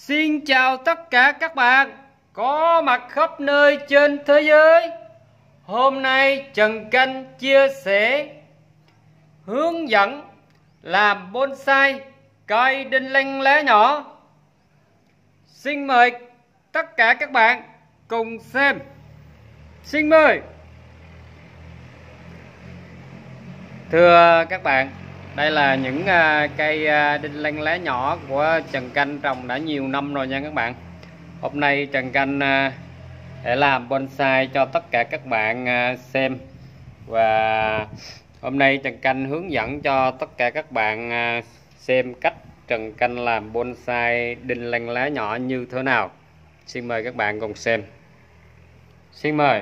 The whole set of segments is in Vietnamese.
Xin chào tất cả các bạn có mặt khắp nơi trên thế giới. Hôm nay Trần Canh chia sẻ hướng dẫn làm bonsai cây đinh lăng lá nhỏ. Xin mời tất cả các bạn cùng xem. Xin mời. Thưa các bạn, đây là những cây đinh lăng lá nhỏ của Trần Canh trồng đã nhiều năm rồi nha các bạn. Hôm nay Trần Canh để làm bonsai cho tất cả các bạn xem. Và hôm nay Trần Canh hướng dẫn cho tất cả các bạn xem cách Trần Canh làm bonsai đinh lăng lá nhỏ như thế nào. Xin mời các bạn cùng xem. Xin mời.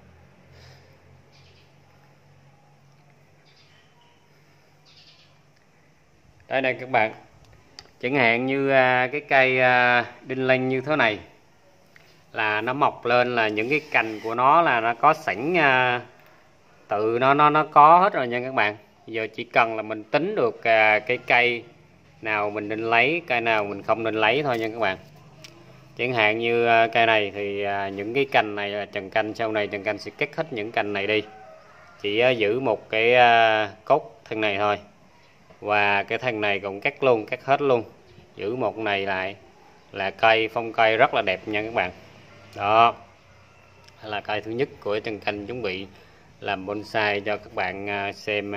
Đây này các bạn, chẳng hạn như cái cây đinh lăng như thế này là nó mọc lên là những cái cành của nó là nó có sẵn, tự nó có hết rồi nha các bạn. Giờ chỉ cần là mình tính được cái cây nào mình nên lấy, cây nào mình không nên lấy thôi nha các bạn. Chẳng hạn như cây này thì những cái cành này là Trần Canh sau này Trần Canh sẽ cắt hết những cành này đi, chỉ giữ một cái cốt thân này thôi, và cái thân này cũng cắt luôn, cắt hết luôn, giữ một này lại là cây phong cây rất là đẹp nha các bạn. Đó là cây thứ nhất của Trần Canh chuẩn bị làm bonsai cho các bạn xem,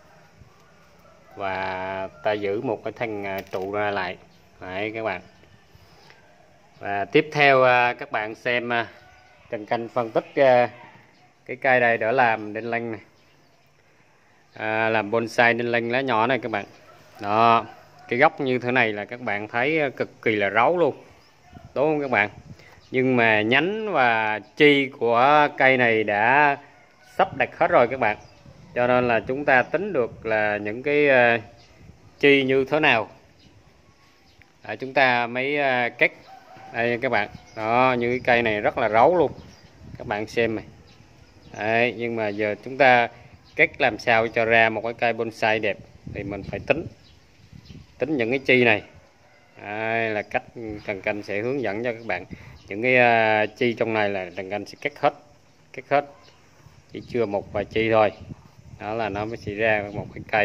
và ta giữ một cái thân trụ ra lại. Đấy các bạn. Và tiếp theo các bạn xem Trần Canh phân tích cái cây này để làm đinh lăng này, làm bonsai đinh lăng lá nhỏ này các bạn. Đó, cái gốc như thế này là các bạn thấy cực kỳ là ráo luôn, đúng không các bạn? Nhưng mà nhánh và chi của cây này đã sắp đặt hết rồi các bạn, cho nên là chúng ta tính được là những cái chi như thế nào chúng ta mới cắt. Đây các bạn, đó, như cái cây này rất là ráo luôn, các bạn xem này. Đấy, nhưng mà giờ chúng ta cắt làm sao cho ra một cái cây bonsai đẹp thì mình phải tính những cái chi này. Đây là cách Trần Canh sẽ hướng dẫn cho các bạn. Những cái chi trong này là Trần Canh sẽ cắt hết, chỉ chưa một vài chi thôi, đó là nó mới sẽ ra một cái cây.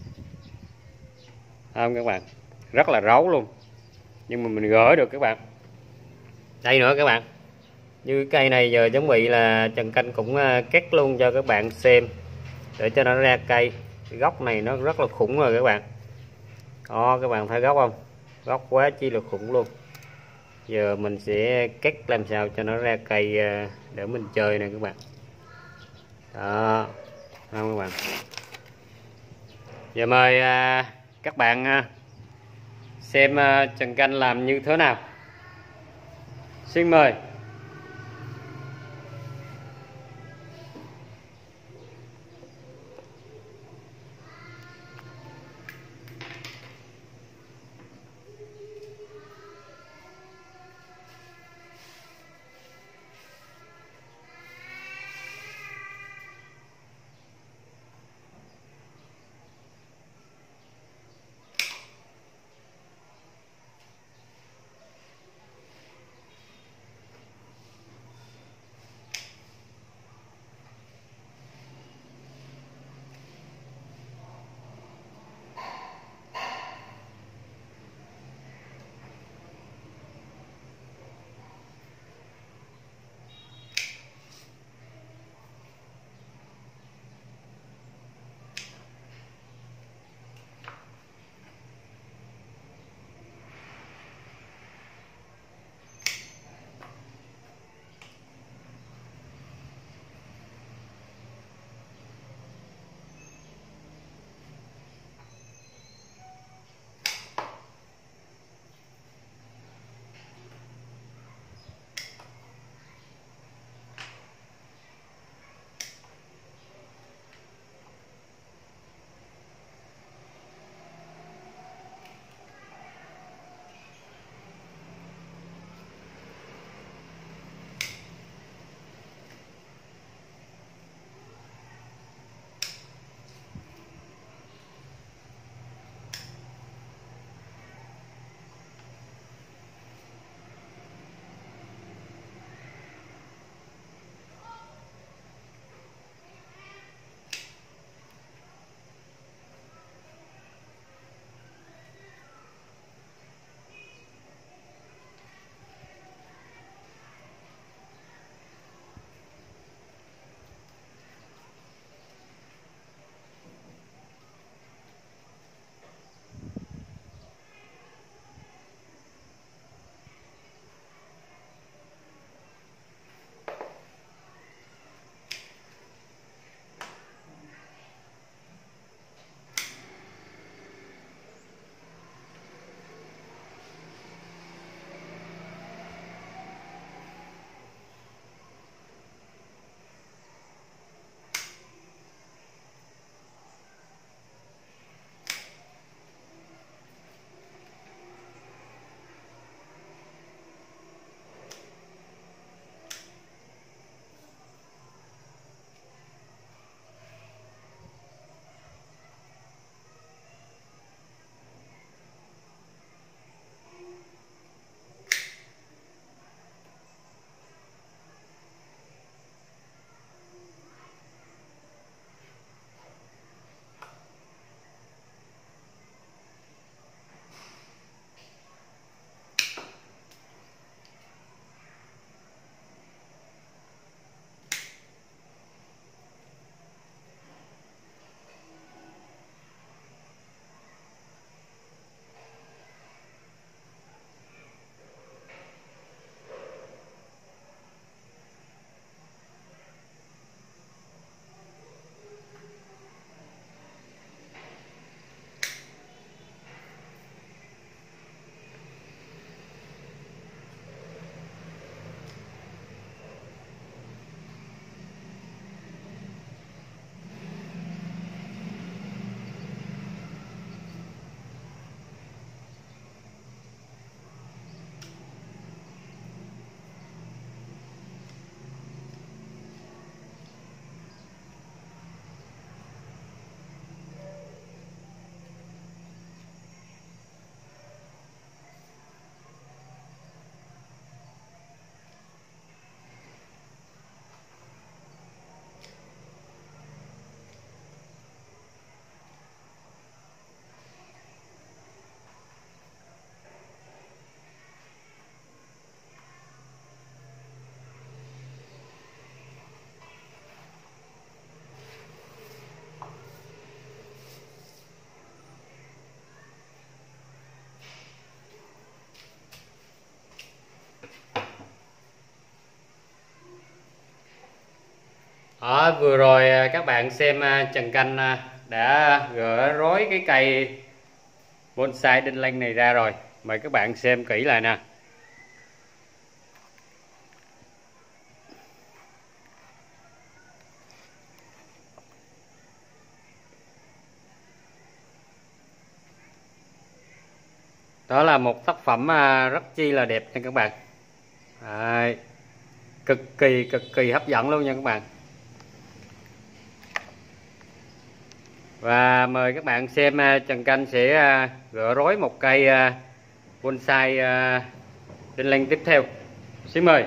Không các bạn, rất là ráo luôn, nhưng mà mình gỡ được các bạn. Đây nữa các bạn, như cây này giờ chuẩn bị là Trần Canh cũng cắt luôn cho các bạn xem để cho nó ra cây. Cái gốc này nó rất là khủng rồi các bạn. Đó, các bạn thấy gốc không? Gốc quá chi là khủng luôn. Giờ mình sẽ cắt làm sao cho nó ra cây để mình chơi nè các bạn. Đó, không các bạn. Giờ mời các bạn xem Trần Canh làm như thế nào. Xin mời. Đó, vừa rồi các bạn xem Trần Canh đã gỡ rối cái cây bonsai đinh lăng này ra rồi. Mời các bạn xem kỹ lại nè. Đó là một tác phẩm rất chi là đẹp nha các bạn. Đấy, cực kỳ hấp dẫn luôn nha các bạn. Và mời các bạn xem Trần Canh sẽ gỡ rối một cây bonsai đinh lăng tiếp theo. Xin mời.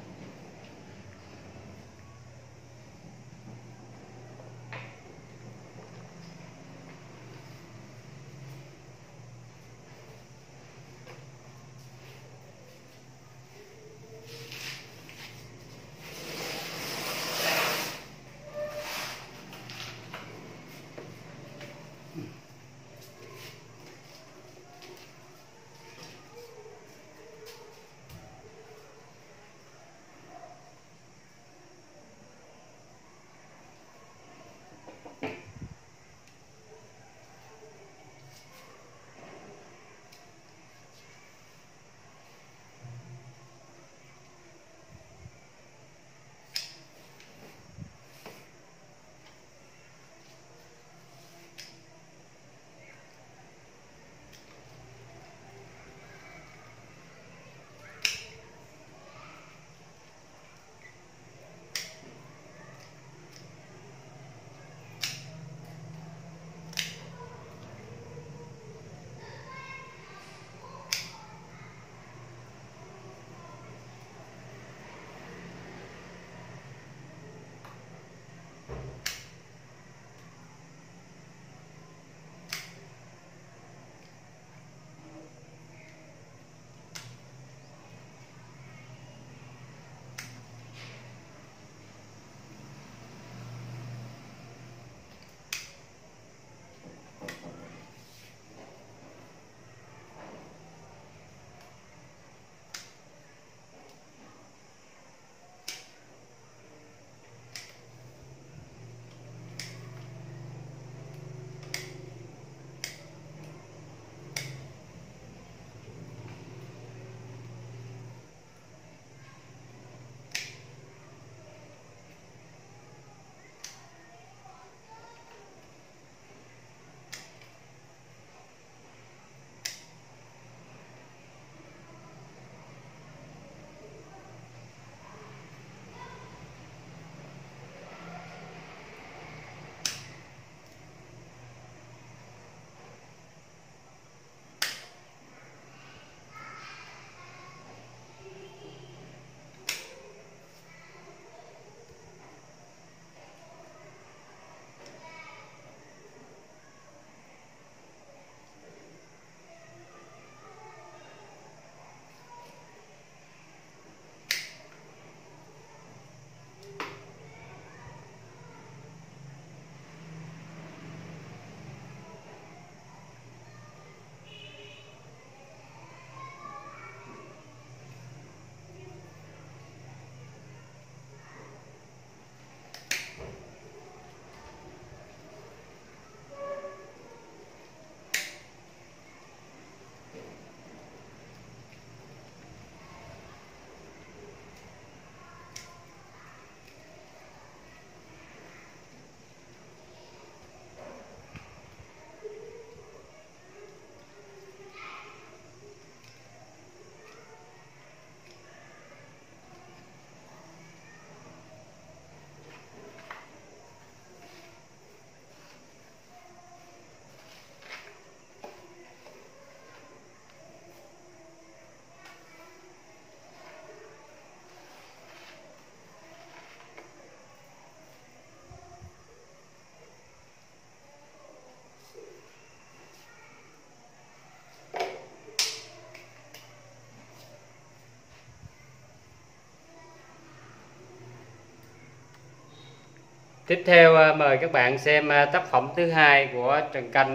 Tiếp theo mời các bạn xem tác phẩm thứ hai của Trần Canh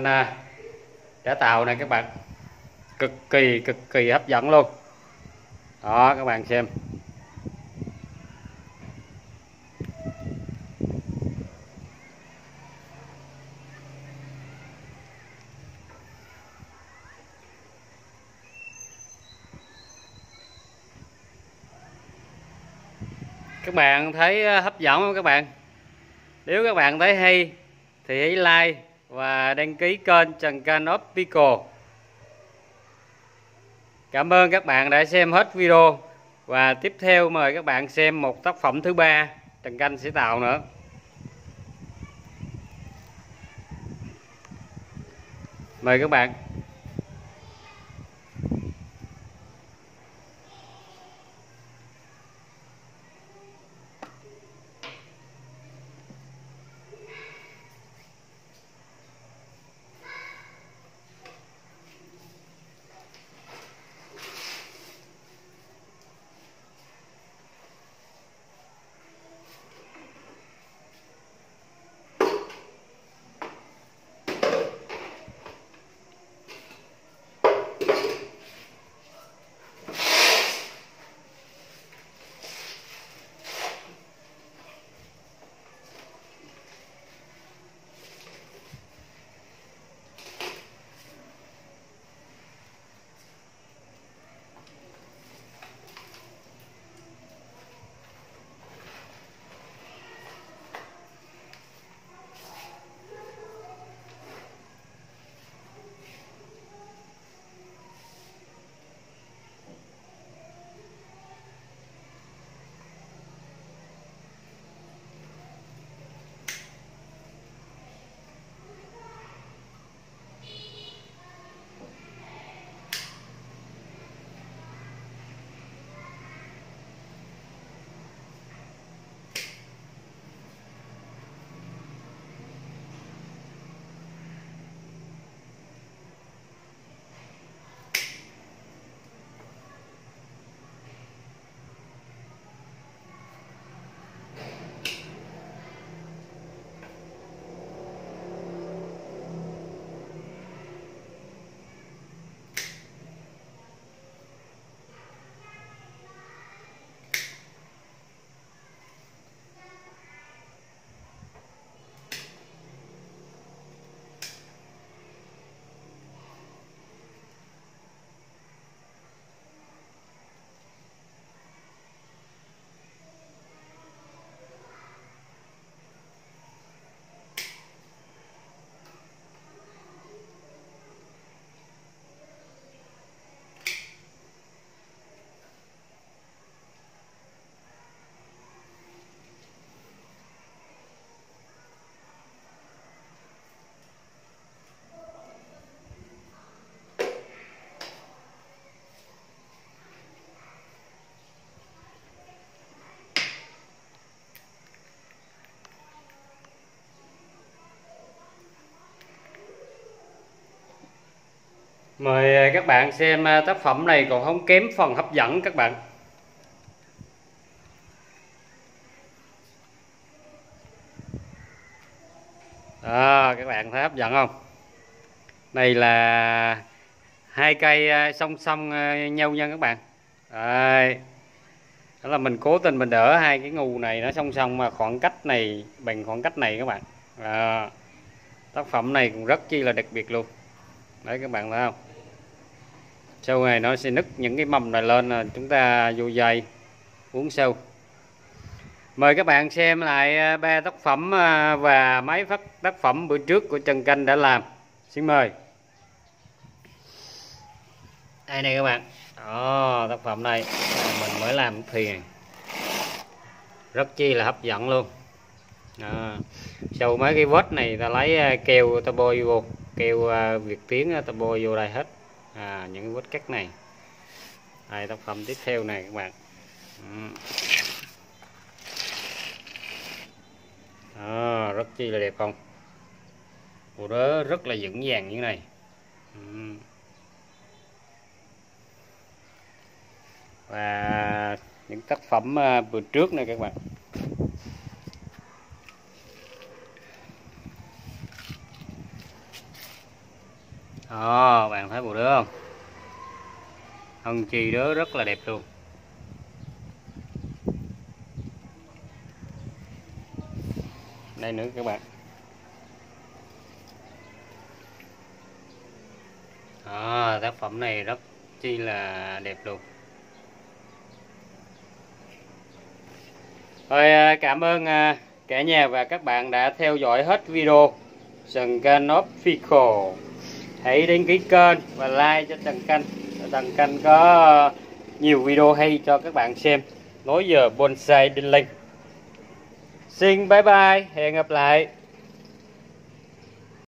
đã tạo này các bạn. Cực kỳ hấp dẫn luôn. Đó các bạn xem. các bạn thấy hấp dẫn không các bạn? Nếu các bạn thấy hay thì hãy like và đăng ký kênh Trần Can Official. Cảm ơn các bạn đã xem hết video. Và tiếp theo mời các bạn xem một tác phẩm thứ ba Trần Can sẽ tạo nữa. Mời các bạn. Mời các bạn xem tác phẩm này còn không kém phần hấp dẫn các bạn. Các bạn thấy hấp dẫn không? Này là hai cây song song nhau nha các bạn. Đây. Đó là mình cố tình mình đỡ hai cái ngù này nó song song mà khoảng cách này bằng khoảng cách này các bạn. Tác phẩm này cũng rất chi là đặc biệt luôn. Đấy các bạn thấy không? Sau này nó sẽ nứt những cái mầm này lên là chúng ta vô dây uống sâu. Mời các bạn xem lại ba tác phẩm và mấy tác phẩm bữa trước của Trần Can đã làm. Xin mời. Đây này các bạn. Tác phẩm này mình mới làm thuyền. Rất chi là hấp dẫn luôn. Sau mấy cái vết này ta lấy keo ta bôi vô, keo Việt Tiến ta bôi vô đây hết. Những cái vết cắt này. Đây tác phẩm tiếp theo này các bạn. Rất chi là đẹp không? Bộ đó rất là vững vàng như thế này. Và những tác phẩm vừa trước này các bạn. Bạn thấy bộ đó không? Hân chi đó rất là đẹp luôn. Đây nữa các bạn. Tác phẩm này rất chi là đẹp luôn. Rồi cảm ơn cả nhà và các bạn đã theo dõi hết video Trần Kênh Official. Hãy đăng ký kênh và like cho Trần Kênh. Trần Kênh có nhiều video hay cho các bạn xem. Nối giờ bonsai đinh linh. Xin bye bye, hẹn gặp lại.